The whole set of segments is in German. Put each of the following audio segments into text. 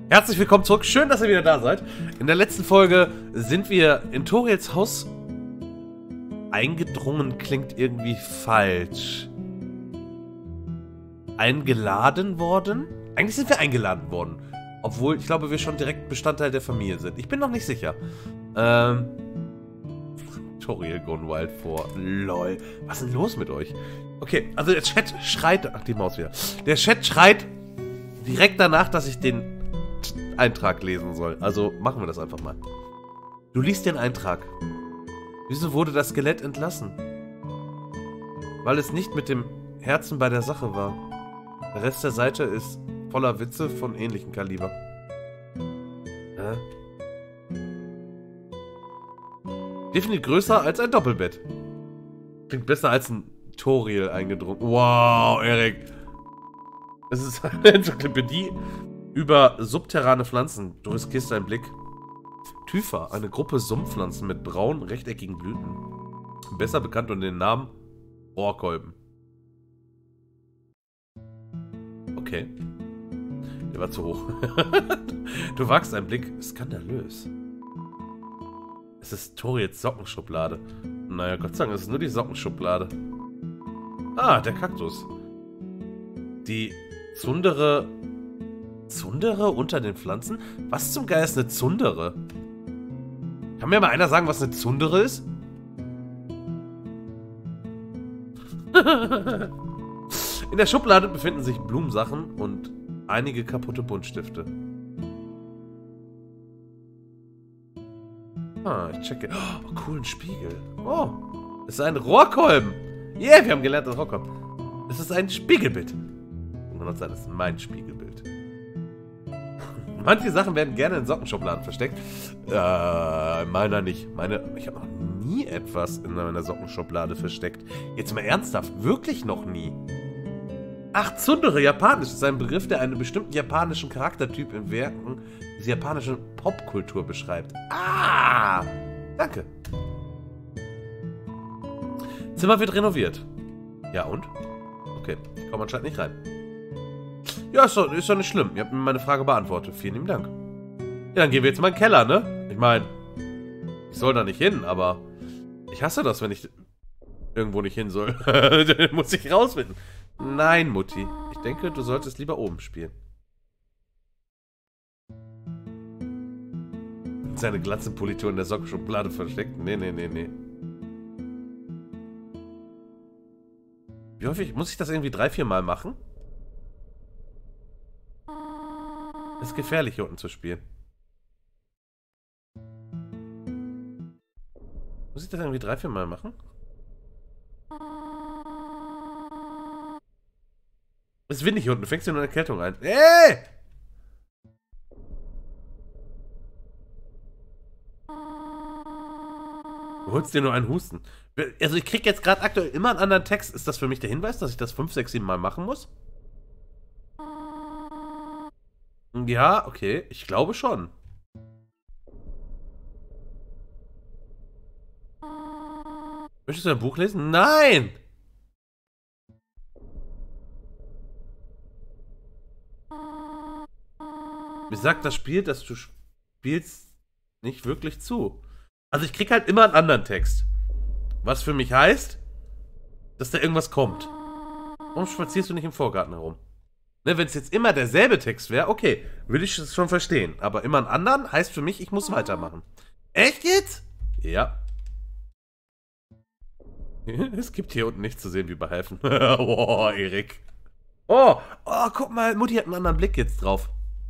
Herzlich willkommen zurück, schön, dass ihr wieder da seid. In der letzten Folge sind wir in Toriels Haus eingedrungen, klingt irgendwie falsch. Eingeladen worden? Eigentlich sind wir eingeladen worden. Obwohl, ich glaube, wir schon direkt Bestandteil der Familie sind. Ich bin noch nicht sicher. Toriel gone wild vor. Lol. Was ist denn los mit euch? Okay, also der Chat schreit... Ach, die Maus wieder. Der Chat schreit direkt danach, dass ich den Eintrag lesen soll. Also machen wir das einfach mal. Du liest den Eintrag. Wieso wurde das Skelett entlassen? Weil es nicht mit dem Herzen bei der Sache war. Der Rest der Seite ist voller Witze von ähnlichem Kaliber. Definitiv größer als ein Doppelbett. Klingt besser als ein Toriel eingedrungen. Wow, Erik. Es ist eine Enzyklopädie über subterrane Pflanzen. Du riskierst deinen Blick. Typha, eine Gruppe Sumpfpflanzen mit braunen, rechteckigen Blüten. Besser bekannt unter dem Namen Rohrkolben. Okay. Der war zu hoch. Du wagst einen Blick. Skandalös. Es ist Toriels Sockenschublade. Naja, Gott sei Dank, es ist nur die Sockenschublade. Ah, der Kaktus. Die Zundere... Zundere unter den Pflanzen? Was zum Geier ist eine Zundere? Kann mir mal einer sagen, was eine Zundere ist? In der Schublade befinden sich Blumensachen und einige kaputte Buntstifte. Ah, ich checke. Oh, coolen Spiegel. Oh, es ist ein Rohrkolben. Yeah, wir haben gelernt, das Rohrkolben. Es ist ein Spiegelbild. Und das ist mein Spiegelbild. Manche Sachen werden gerne in Sockenschubladen versteckt. Meiner nicht. Ich habe noch nie etwas in meiner Sockenschublade versteckt. Jetzt mal ernsthaft, wirklich noch nie. Ach, Tsundere, japanisch, ist ein Begriff, der einen bestimmten japanischen Charaktertyp in Werken dieser japanischen Popkultur beschreibt. Ah, danke. Zimmer wird renoviert. Ja und? Okay, ich komme anscheinend nicht rein. Ja, ist doch nicht schlimm. Ihr habt mir meine Frage beantwortet. Vielen lieben Dank. Ja, dann gehen wir jetzt mal in den Keller, ne? Ich meine, ich soll da nicht hin, aber ich hasse das, wenn ich irgendwo nicht hin soll. Dann muss ich rausfinden. Nein, Mutti. Ich denke, du solltest lieber oben spielen. Seine Glatzenpolitur in der Sockenschublade versteckt? Nee. Wie häufig? Muss ich das irgendwie 3-4 Mal machen? Es ist gefährlich, hier unten zu spielen. Muss ich das irgendwie 3-4 Mal machen? Es ist windig hier unten. Du fängst dir nur eine Erkältung ein. Hey! Du holst dir nur einen Husten. Also ich krieg jetzt gerade aktuell immer einen anderen Text. Ist das für mich der Hinweis, dass ich das 5, 6, 7 Mal machen muss? Ja, okay. Ich glaube schon. Möchtest du ein Buch lesen? Nein! Mir sagt das Spiel, dass du spielst, nicht wirklich zu. Also ich krieg halt immer einen anderen Text. Was für mich heißt, dass da irgendwas kommt. Warum spazierst du nicht im Vorgarten herum? Ne, wenn es jetzt immer derselbe Text wäre, okay, würde ich es schon verstehen. Aber immer einen anderen heißt für mich, ich muss weitermachen. Echt jetzt? Ja. Es gibt hier unten nichts zu sehen wie bei Helfen. Oh, Erik. Oh, guck mal, Mutti hat einen anderen Blick jetzt drauf.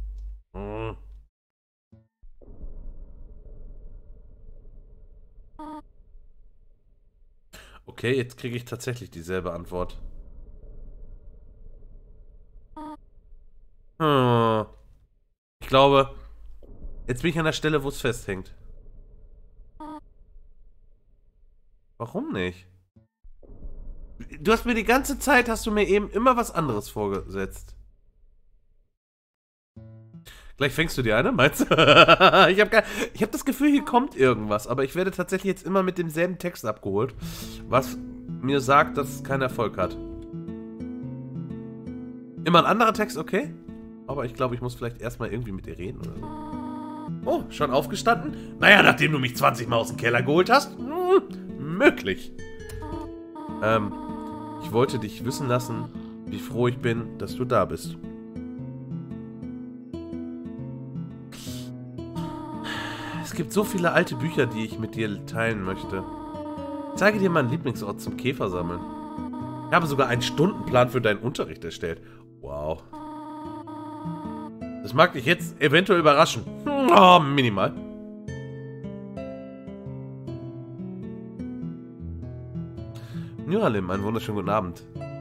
Okay, jetzt kriege ich tatsächlich dieselbe Antwort. Ich glaube, jetzt bin ich an der Stelle, wo es festhängt. Warum nicht? Du hast mir die ganze Zeit, hast du mir eben immer was anderes vorgesetzt. Gleich fängst du dir eine, meinst du? Ich hab das Gefühl, hier kommt irgendwas, aber ich werde tatsächlich jetzt immer mit demselben Text abgeholt, was mir sagt, dass es keinen Erfolg hat. Immer ein anderer Text, okay? Aber ich glaube, ich muss vielleicht erstmal irgendwie mit ihr reden oder so. Oh, schon aufgestanden? Naja, nachdem du mich 20 Mal aus dem Keller geholt hast? Möglich. Ich wollte dich wissen lassen, wie froh ich bin, dass du da bist. Es gibt so viele alte Bücher, die ich mit dir teilen möchte. Ich zeige dir meinen Lieblingsort zum Käfersammeln. Ich habe sogar einen Stundenplan für deinen Unterricht erstellt. Wow. Das mag dich jetzt eventuell überraschen. Oh, minimal. Nuralim, einen wunderschönen guten Abend.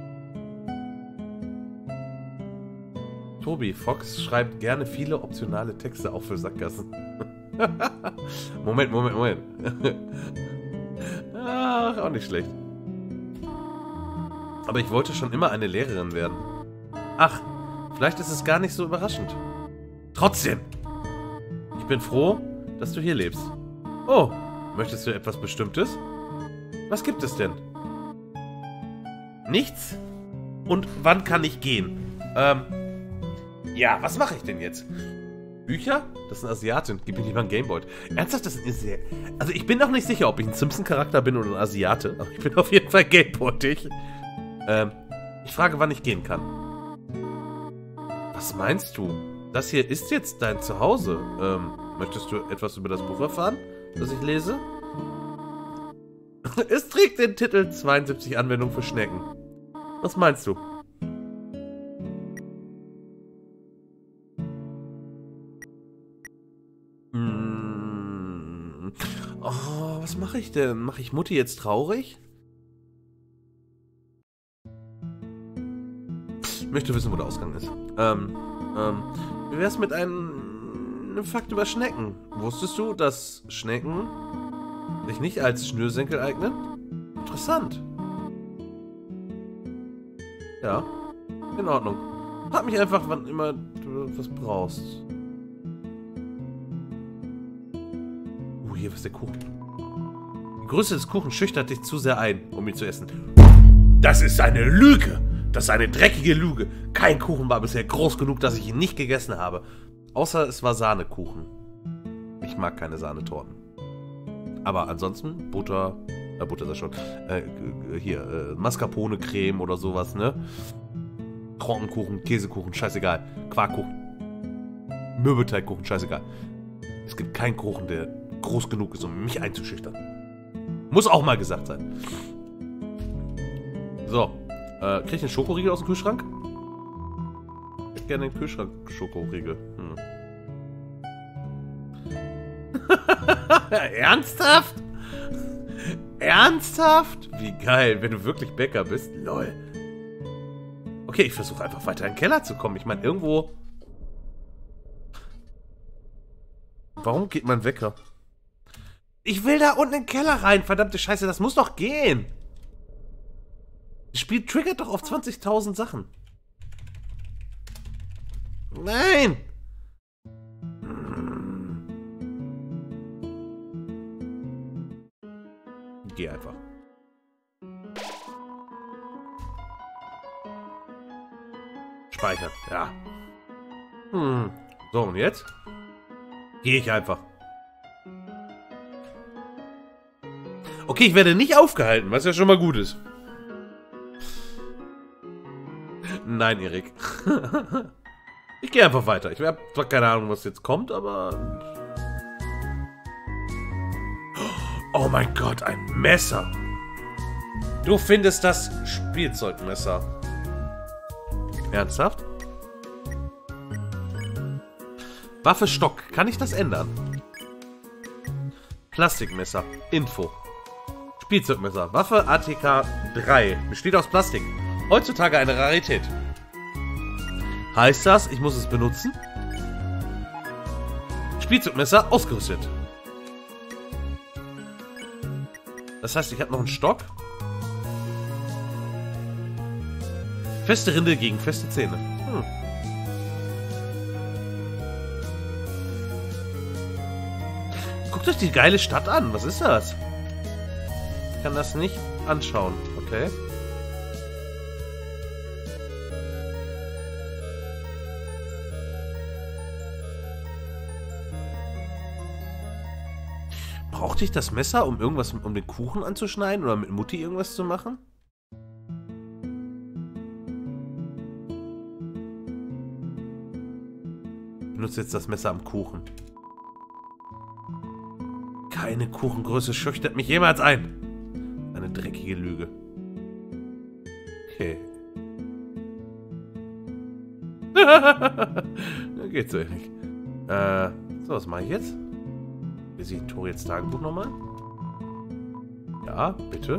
Tobi, Fox schreibt gerne viele optionale Texte, auch für Sackgassen. Moment. Ach, auch nicht schlecht. Aber ich wollte schon immer eine Lehrerin werden. Ach, vielleicht ist es gar nicht so überraschend. Trotzdem. Ich bin froh, dass du hier lebst. Oh, möchtest du etwas Bestimmtes? Was gibt es denn? Nichts? Und wann kann ich gehen? Ja, was mache ich denn jetzt? Bücher? Das ist eine Asiatin. Gib mir lieber einen Gameboy. Ernsthaft, das ist eine sehr... Also ich bin noch nicht sicher, ob ich ein Simpson-Charakter bin oder ein Asiate. Aber ich bin auf jeden Fall Gameboy-ig. Ich frage, wann ich gehen kann. Was meinst du? Das hier ist jetzt dein Zuhause. Möchtest du etwas über das Buch erfahren, das ich lese? Es trägt den Titel 72 Anwendungen für Schnecken. Was meinst du? Oh, was mache ich denn? Mache ich Mutti jetzt traurig? Ich möchte wissen, wo der Ausgang ist. Wie wär's mit einem Fakt über Schnecken? Wusstest du, dass Schnecken sich nicht als Schnürsenkel eignen? Interessant. Ja, in Ordnung. Frag mich einfach, wann immer du was brauchst. Hier, was ist der Kuchen? Die Größe des Kuchens schüchtert dich zu sehr ein, um ihn zu essen. Das ist eine Lüge! Das ist eine dreckige Lüge. Kein Kuchen war bisher groß genug, dass ich ihn nicht gegessen habe. Außer es war Sahnekuchen. Ich mag keine Sahnetorten. Aber ansonsten Butter, Butter ist ja schon, Mascarpone-Creme oder sowas, ne? Trockenkuchen, Käsekuchen, scheißegal. Quarkkuchen, Mürbeteigkuchen, scheißegal. Es gibt keinen Kuchen, der groß genug ist, um mich einzuschüchtern. Muss auch mal gesagt sein. So. Krieg ich einen Schokoriegel aus dem Kühlschrank? Ich hätte gerne den Kühlschrank-Schokoriegel. Ernsthaft? Ernsthaft? Wie geil, wenn du wirklich Bäcker bist. Lol. Okay, ich versuche einfach weiter in den Keller zu kommen. Ich meine, irgendwo... Warum geht mein Wecker? Ich will da unten in den Keller rein. Verdammte Scheiße, das muss doch gehen. Das Spiel triggert doch auf 20.000 Sachen. Nein! Geh einfach. Speichern, ja. So, und jetzt? Gehe ich einfach. Okay, ich werde nicht aufgehalten, was ja schon mal gut ist. Nein, Erik. Ich gehe einfach weiter. Ich habe zwar keine Ahnung, was jetzt kommt, aber... Oh mein Gott, ein Messer. Du findest das Spielzeugmesser. Ernsthaft? Waffe Stock. Kann ich das ändern? Plastikmesser. Info. Spielzeugmesser. Waffe ATK 3. Besteht aus Plastik. Heutzutage eine Rarität. Heißt das, ich muss es benutzen? Spielzeugmesser ausgerüstet. Das heißt, ich habe noch einen Stock. Feste Rinde gegen feste Zähne. Guckt euch die geile Stadt an. Was ist das? Ich kann das nicht anschauen. Okay. Brauchte ich das Messer, um irgendwas, um den Kuchen anzuschneiden oder mit Mutti irgendwas zu machen? Ich benutze jetzt das Messer am Kuchen. Keine Kuchengröße schüchtert mich jemals ein. Eine dreckige Lüge. Okay. Geht so, Erik. So, was mache ich jetzt? Lese ich Tori jetzt Tagebuch nochmal? Ja, bitte.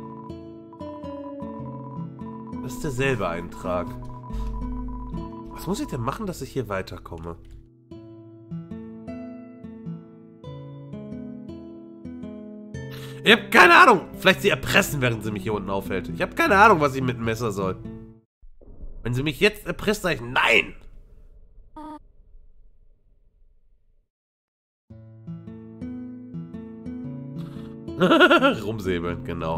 Das ist derselbe Eintrag. Was muss ich denn machen, dass ich hier weiterkomme? Ich habe keine Ahnung. Vielleicht sie erpressen, während sie mich hier unten aufhält. Ich habe keine Ahnung, was ich mit dem Messer soll. Wenn sie mich jetzt erpresst, sage ich nein. Rumsäbeln, genau.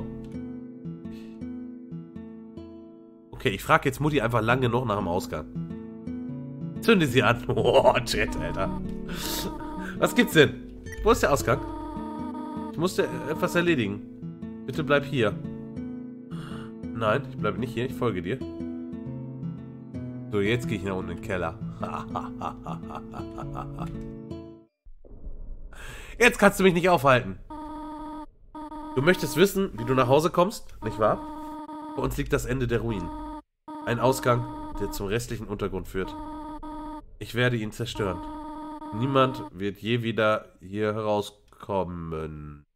Okay, ich frage jetzt Mutti einfach lang genug nach dem Ausgang. Zünde sie an. Oh, Chat, Alter. Was gibt's denn? Wo ist der Ausgang? Ich musste etwas erledigen. Bitte bleib hier. Nein, ich bleibe nicht hier. Ich folge dir. So, jetzt gehe ich nach unten in den Keller. Jetzt kannst du mich nicht aufhalten. Du möchtest wissen, wie du nach Hause kommst, nicht wahr? Vor uns liegt das Ende der Ruinen. Ein Ausgang, der zum restlichen Untergrund führt. Ich werde ihn zerstören. Niemand wird je wieder hier herauskommen.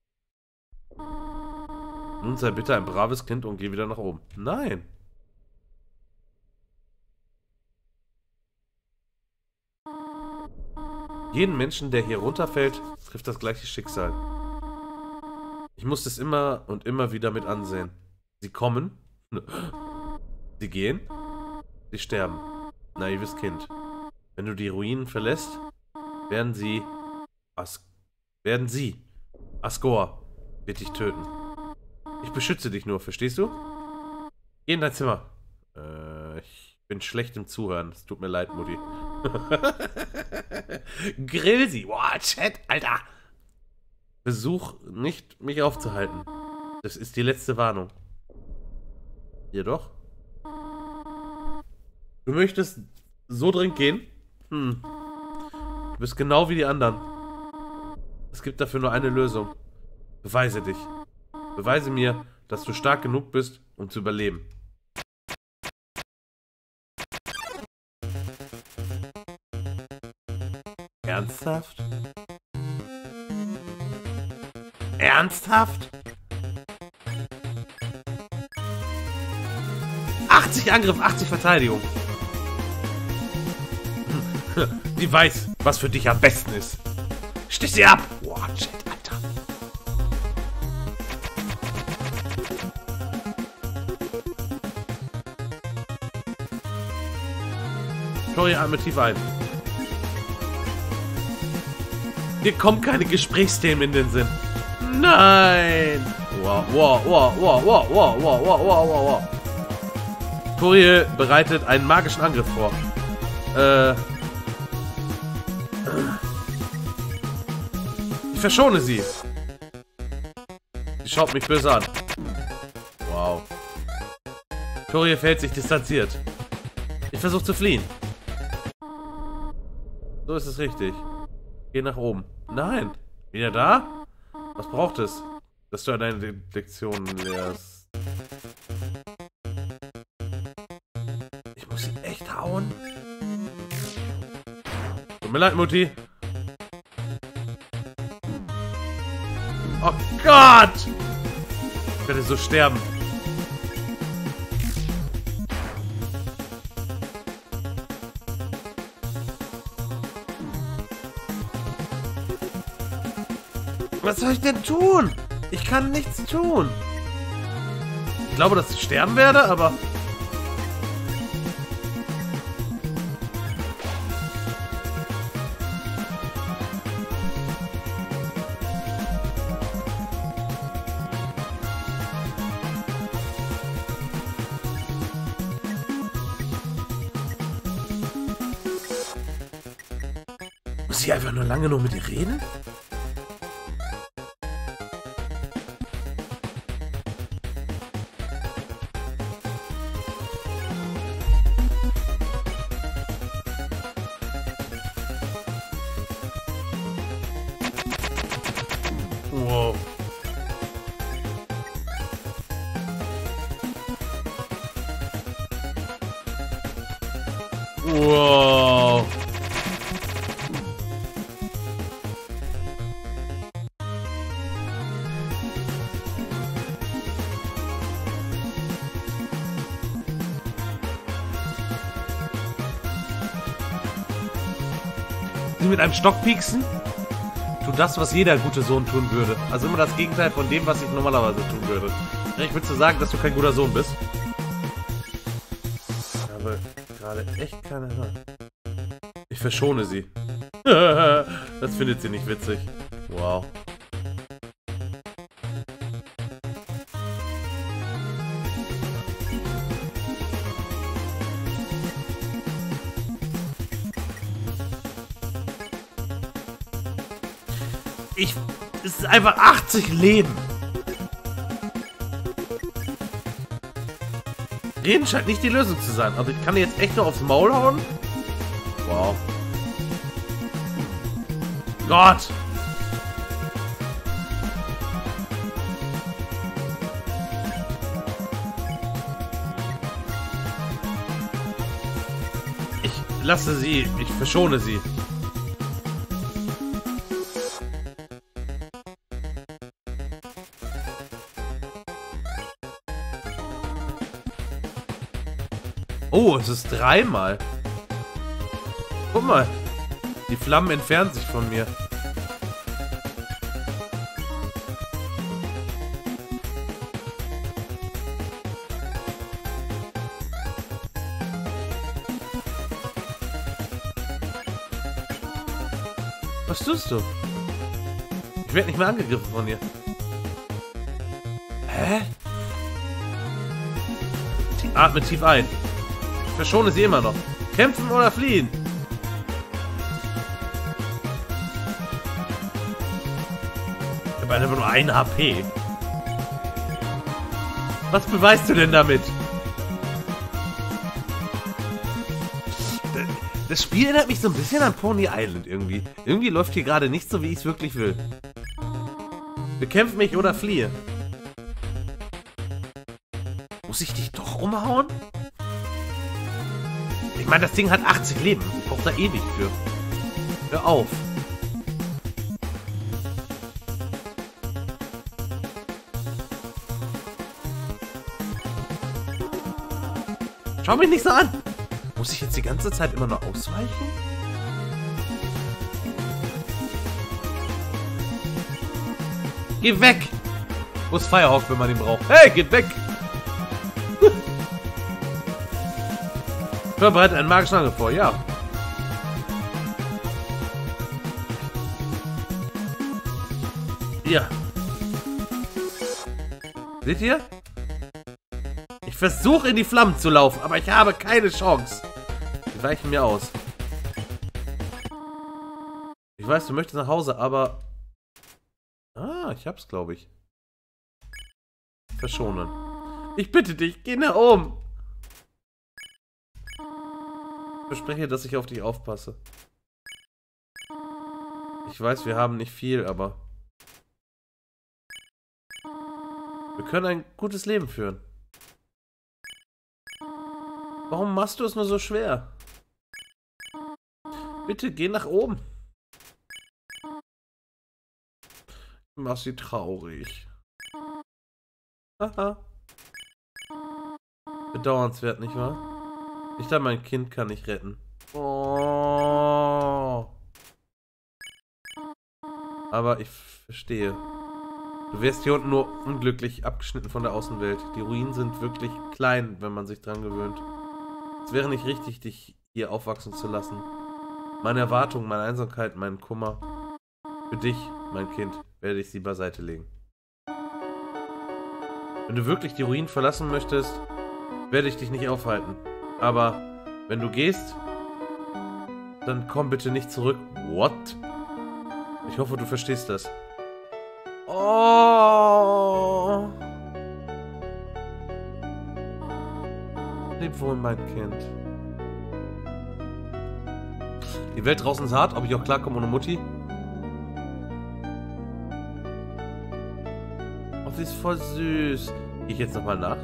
Nun sei bitte ein braves Kind und geh wieder nach oben. Nein. Jeden Menschen, der hier runterfällt, trifft das gleiche Schicksal. Ich muss es immer und immer wieder mit ansehen. Sie kommen, sie gehen, sie sterben. Naives Kind. Wenn du die Ruinen verlässt, werden sie, Asgore, wird dich töten. Ich beschütze dich nur, verstehst du? Geh in dein Zimmer. Ich bin schlecht im Zuhören. Es tut mir leid, Mutti. Grill sie. Boah, Chat, Alter. Versuch nicht, mich aufzuhalten. Das ist die letzte Warnung. Jedoch? Du möchtest so dringend gehen? Du bist genau wie die anderen. Es gibt dafür nur eine Lösung. Beweise dich. Beweise mir, dass du stark genug bist, um zu überleben. Ernsthaft? Ernsthaft? 80 Angriff, 80 Verteidigung. Sie weiß, was für dich am besten ist. Stich sie ab! Boah, shit, Alter. Tori, atme tief ein. Dir kommen keine Gesprächsthemen in den Sinn. Nein! Wow, wow, wow, wow, wow, wow, wow, wow, wow, wow. Tori bereitet einen magischen Angriff vor. Ich verschone sie. Sie schaut mich böse an. Wow. Tori verhält sich distanziert. Ich versuche zu fliehen. So ist es richtig. Geh nach oben. Nein. Wieder da? Was braucht es, dass du deine Lektionen lehrst? Ich muss sie echt hauen. Tut mir leid, Mutti. Oh Gott! Ich werde so sterben. Was soll ich denn tun? Ich kann nichts tun. Ich glaube, dass ich sterben werde, aber... Muss ich einfach nur lange noch mit ihr reden? Wow. Wow. Sie mit einem Stock pieksen? Tu das, was jeder gute Sohn tun würde. Also immer das Gegenteil von dem, was ich normalerweise tun würde. Ich würde dir sagen, dass du kein guter Sohn bist. Ich habe gerade echt keine Ahnung. Ich verschone sie. Das findet sie nicht witzig. Wow. Es ist einfach 80 Leben. Reden scheint nicht die Lösung zu sein. Also ich kann jetzt echt nur aufs Maul hauen. Wow. Gott. Ich lasse sie. Ich verschone sie. Oh, es ist dreimal. Guck mal. Die Flammen entfernen sich von mir. Was tust du? Ich werde nicht mehr angegriffen von dir. Hä? Atme tief ein. Ich verschone sie immer noch. Kämpfen oder fliehen? Ich habe einfach nur 1 HP. Was beweist du denn damit? Das Spiel erinnert mich so ein bisschen an Pony Island irgendwie. Irgendwie läuft hier gerade nicht so, wie ich es wirklich will. Bekämpf mich oder fliehe. Muss ich dich doch umhauen? Ich meine, das Ding hat 80 Leben. Ich brauche da ewig für. Hör auf. Schau mich nicht so an. Muss ich jetzt die ganze Zeit immer nur ausweichen? Geh weg! Wo ist Firehawk, wenn man ihn braucht? Hey, geht weg! Bereite einen magischen Angriff vor, ja. Ja. Seht ihr? Ich versuche in die Flammen zu laufen, aber ich habe keine Chance. Die weichen mir aus. Ich weiß, du möchtest nach Hause, aber... Ah, ich hab's, glaube ich. Verschonen. Ich bitte dich, geh nach oben. Ich verspreche, dass ich auf dich aufpasse. Ich weiß, wir haben nicht viel, aber... Wir können ein gutes Leben führen. Warum machst du es nur so schwer? Bitte, geh nach oben. Mach sie traurig. Haha. Bedauernswert, nicht wahr? Ich dachte, mein Kind kann ich retten. Oh. Aber ich verstehe. Du wärst hier unten nur unglücklich abgeschnitten von der Außenwelt. Die Ruinen sind wirklich klein, wenn man sich dran gewöhnt. Es wäre nicht richtig, dich hier aufwachsen zu lassen. Meine Erwartungen, meine Einsamkeit, meinen Kummer. Für dich, mein Kind, werde ich sie beiseite legen. Wenn du wirklich die Ruinen verlassen möchtest, werde ich dich nicht aufhalten. Aber wenn du gehst, dann komm bitte nicht zurück. What? Ich hoffe, du verstehst das. Oh. Leb wohl, mein Kind. Die Welt draußen ist hart, ob ich auch klarkomme ohne Mutti? sie ist voll süß. Gehe ich jetzt nochmal nach?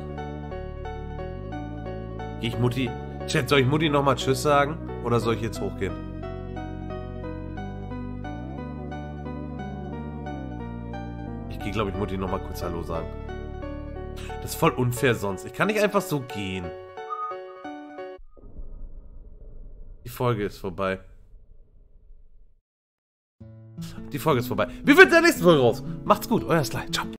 Gehe ich Mutti... Chat, soll ich Mutti nochmal Tschüss sagen? Oder soll ich jetzt hochgehen? Ich gehe, glaube ich, Mutti nochmal kurz Hallo sagen. Das ist voll unfair sonst. Ich kann nicht einfach so gehen. Die Folge ist vorbei. Die Folge ist vorbei. Wir finden in der nächsten Folge raus. Macht's gut, euer Sly. Ciao.